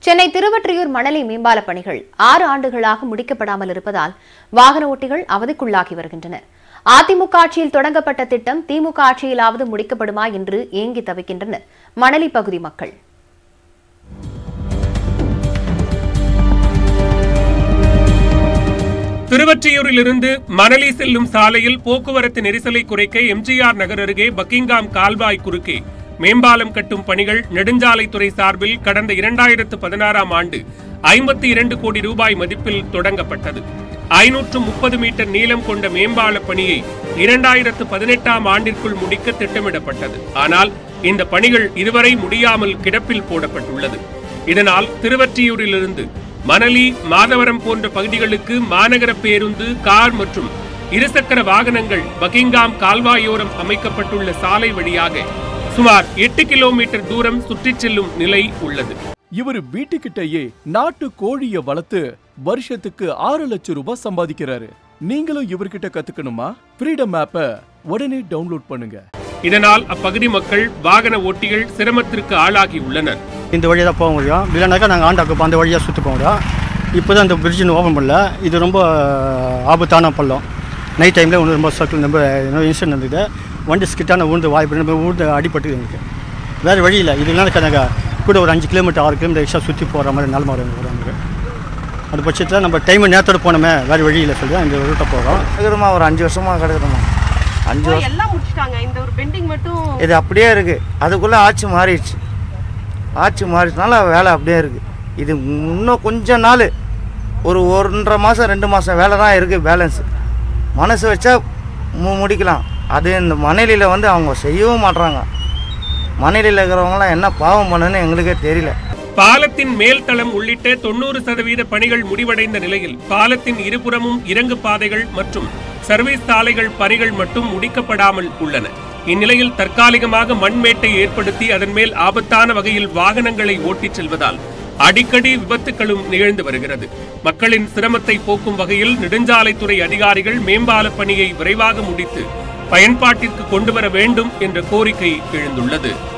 சென்னை திருவொற்றியூர் மணலி மேம்பால பணிகள் 6 ஆண்டுகளாக முடிக்கப்படாமல் இருப்பதால் வாகன ஓட்டிகள் அவதிக்குள்ளாகி வருகின்றனர். அதிமுக ஆட்சியில் தொடங்கப்பட்ட திட்டம் திமுக ஆட்சியிலாவது முடிக்கப்படுமா என்று ஏங்கி தவிக்கின்றனர் மணலி பகுதி மக்கள். திருவொற்றியூரிலிருந்து மணலி செல்லும் சாலையில் போக்குவரத்து நெரிசலை குறைக்க எம்ஜிஆர் நகர் அருகே பக்கிங்காம் கால்வாய் குறுக்கே மேம்பாலம் கட்டும் பணிகள் நெடுஞ்சாலைத்துறை சார்பில் கடந்த 2016ஆம் ஆண்டு 52 கோடி ரூபாய் மதிப்பில் தொடங்கப்பட்டது. 530 மீட்டர் நீளம் கொண்ட மேம்பால பணியை 2018ஆம் ஆண்டிற்குள் முடிக்க திட்டமிடப்பட்டது. ஆனால் இந்த பணிகள் இதுவரை முடியாமல் கிடப்பில் போடப்பட்டுள்ளது. இதனால் திருவொற்றியூரிலிருந்து மணலி, மாதவரம் போன்ற பகுதிகளுக்கு மாநகர பேருந்து, கார் மற்றும் இருசக்கர வாகனங்கள் பக்கிங்காம் கால்வாயோரம் அமைக்கப்பட்டுள்ள சாலை வழியாக சுமார் 8 கிலோமீட்டர் தூரம் சுற்றிச் செல்லும் நிலை உள்ளது. இவர் வீட்டுக்கிட்டேயே நாட்டு கோழியை வளர்த்து வருஷத்துக்கு 6 லட்சம் ரூபாய் சம்பாதிக்கிறாரு. நீங்களும் இவர்கிட்ட கத்துக்கணுமா? ஃப்ரீடம் ஆப்பை உடனே டவுன்லோட் பண்ணுங்க. இதனால் அப்பகுதி மக்கள், வாகன ஓட்டிகள் சிரமத்திற்கு ஆளாகி உள்ளனர். இந்த வழியாக தான் போக முடியும், இல்லைனாக்கா நாங்கள் ஆண்டாக்கு அந்த வழியாக சுற்றி போக முடியும். இப்போ தான் இந்த பிரிட்ஜ் ஓப்பன் பண்ணல. இது ரொம்ப ஆபத்தான பள்ளம். நைட் டைமில் ஒன்று ரொம்ப சர்க்கிள் ரொம்ப இன்சிடென்ட் இருந்தது. வண்டி ஸ்கிட்டான ஊர்ந்து வாய்ப்பு நம்ம ஊர்ந்து அடிப்பட்டு எங்களுக்கு வேறு வழி இல்லை. இது இல்லைனாக்கா நாங்கள் கூட ஒரு 5 கிலோமீட்டர் 6 கிலோமீட்டர் எக்ஸ்ட்ரா சுற்றி போகிற மாதிரி நிலமை வரும். அது பட்சத்தில் நம்ம டைம் நேரத்தோடு போனோமே, வேறு வழி இல்லை சொல்லி இந்த ரூட்டை போகிறோம். கிடக்குறோமா ஒரு 5 வருஷமாக கிடக்குறோமா. 5 வருஷம் எல்லாம் முடிச்சிட்டாங்க. இந்த ஒரு பெண்டிங் மட்டும் இது அப்படியே இருக்குது. அதுக்குள்ளே ஆட்சி மாறிடுச்சு. ஆட்சி மாறிடுச்சுனால வேலை அப்படியே இருக்குது. இது இன்னும் கொஞ்ச நாள் ஒரு 1.5 மாதம் 2 மாதம் வேலை தான் இருக்குது. பேலன்ஸ் மனசு வச்சா முடிக்கலாம். அது இந்த மணலியில் அவங்க செய்யவும் மாட்டுறாங்க. மணலியில் இருக்கிறவங்களாம் என்ன பாவம் பண்ணுன்னு எங்களுக்கே தெரியல. பாலத்தின் மேல் தளம் உள்ளிட்ட 90% பணிகள் முடிவடைந்த நிலையில் பாலத்தின் இருபுறமும் இறங்கு பாதைகள் மற்றும் சர்வீஸ் சாலைகள் பணிகள் மட்டும் முடிக்கப்படாமல் உள்ளன. இந்நிலையில் தற்காலிகமாக மண்மேட்டை ஏற்படுத்தி அதன் மேல் ஆபத்தான வகையில் வாகனங்களை ஓட்டிச் செல்வதால் அடிக்கடி விபத்துகளும் நிகழ்ந்து வருகிறது. மக்களின் சிரமத்தை போக்கும் வகையில் நெடுஞ்சாலைத்துறை அதிகாரிகள் மேம்பால பணியை விரைவாக முடித்து பயன்பாட்டிற்கு கொண்டு வர வேண்டும் என்ற கோரிக்கை எழுந்துள்ளது.